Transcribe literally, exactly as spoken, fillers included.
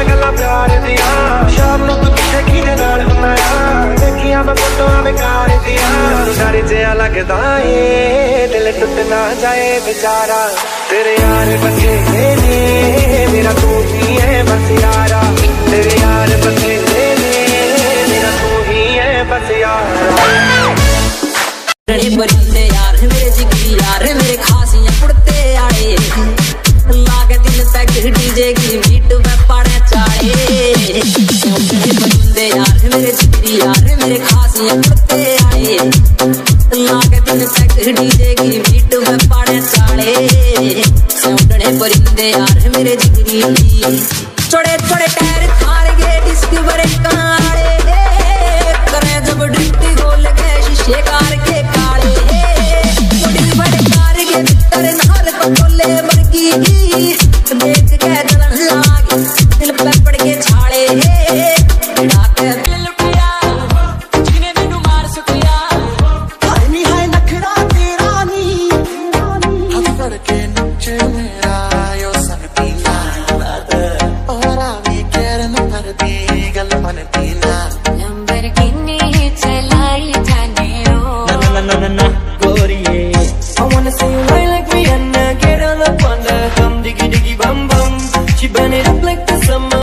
गल्ला प्यार दिया शाम नू तू किथे किदे नाल हुंदा आ देखिया मैं फोटोआं बेकार दिया डर जिहा लगदा ए दिल टुट ना जाए बेचारा तेरे यार बथेरे ने मेरा तू ही है बस यारा तेरे यार बथेरे ने मेरा तू ही है बस यारा परिंदे यार मेरे जिगरी यार मेरे खासियां पुड़ते आड़े लागे दिल तक डीजे की बीट पे पाड़े चाड़े परिंदे यार मेरे जिगरी यार मेरे खासियां पुड़ते आड़े लागे दिल तक डीजे की बीट पे पाड़े चाड़े सौंदने परिंदे यार मेरे जिगरी छोड़े छोड़े टायर थार गए डिस्क बड़े काले करे जब ड्यूटी गोल के शीशे कार के काले बड़ी बड़े कार के भीतर नाल पटोले मरगी देख के जलन लागे दिल पे